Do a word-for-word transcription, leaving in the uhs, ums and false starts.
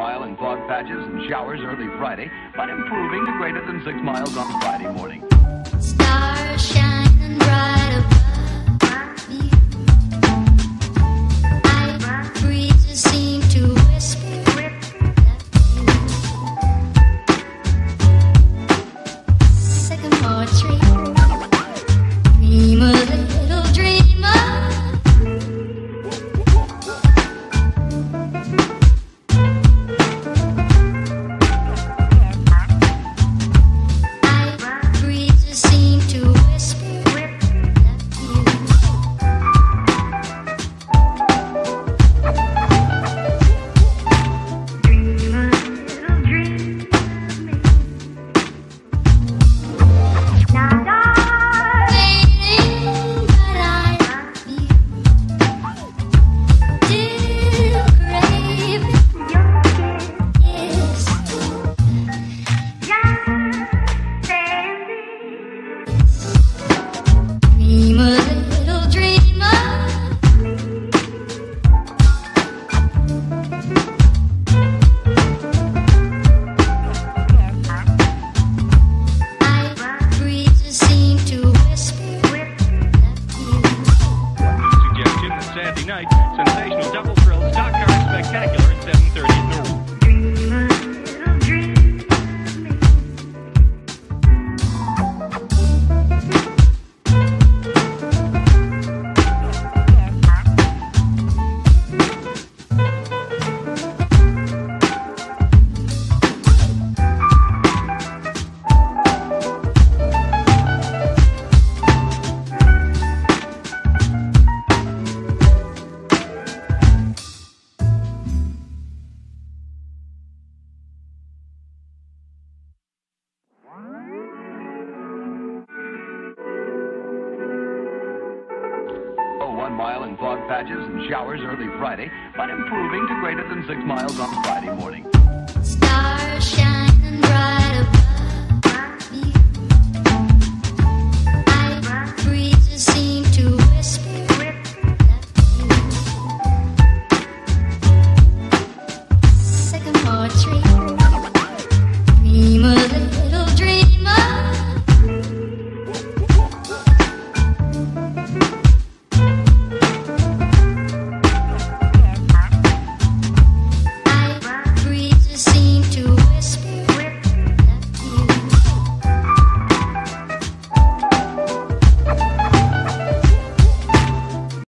mile in fog patches and showers early Friday, but improving to greater than six miles on Friday morning. Stars shining bright above you. Night breezes seem to whisper sycamore tree. Dream a little dreamer. Saturday night, sensational double thrill stock car spectacular at seven thirty at Norwood. One mile in fog patches and showers early Friday, but improving to greater than six miles on Friday morning. Stars shining bright above.